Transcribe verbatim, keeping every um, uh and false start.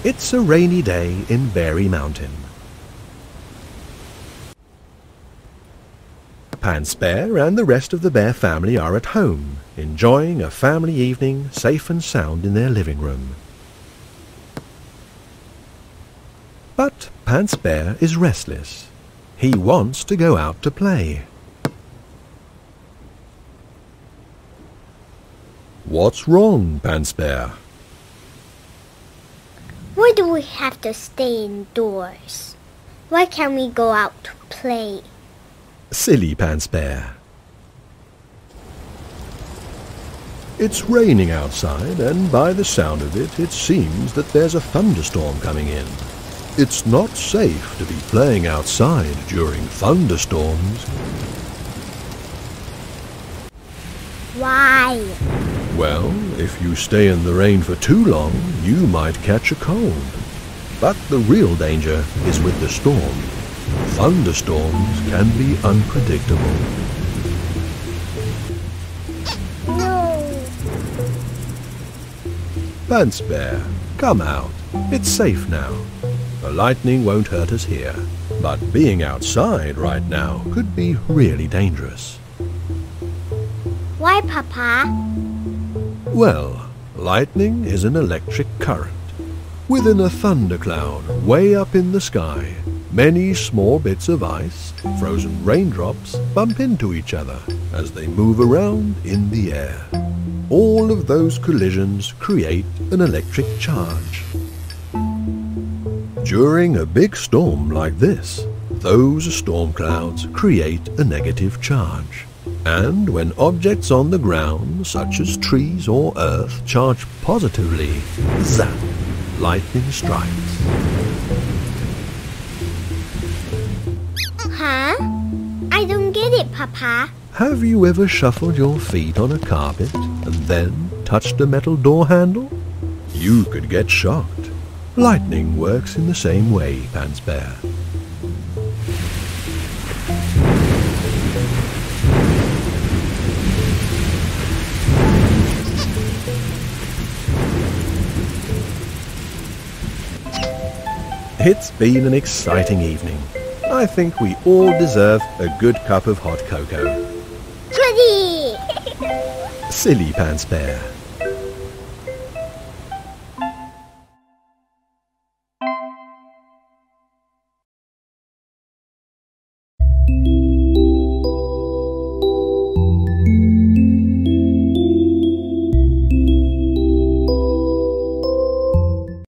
It's a rainy day in Bearry Mountain. Pants Bear and the rest of the bear family are at home, enjoying a family evening safe and sound in their living room. But Pants Bear is restless. He wants to go out to play. What's wrong, Pants Bear? Why do we have to stay indoors? Why can't we go out to play? Silly Pants Bear. It's raining outside, and by the sound of it, it seems that there's a thunderstorm coming in. It's not safe to be playing outside during thunderstorms. Why? Well, if you stay in the rain for too long, you might catch a cold. But the real danger is with the storm. Thunderstorms can be unpredictable. No. Pants Bear, come out. It's safe now. The lightning won't hurt us here. But being outside right now could be really dangerous. Why, Papa? Well, lightning is an electric current. Within a thundercloud way up in the sky, many small bits of ice, frozen raindrops, bump into each other as they move around in the air. All of those collisions create an electric charge. During a big storm like this, those storm clouds create a negative charge. And when objects on the ground, such as trees or earth, charge positively, zap, lightning strikes. Huh? I don't get it, Papa. Have you ever shuffled your feet on a carpet and then touched a metal door handle? You could get shocked. Lightning works in the same way, Pants Bear. It's been an exciting evening. I think we all deserve a good cup of hot cocoa. Goody! Silly Pants Bear.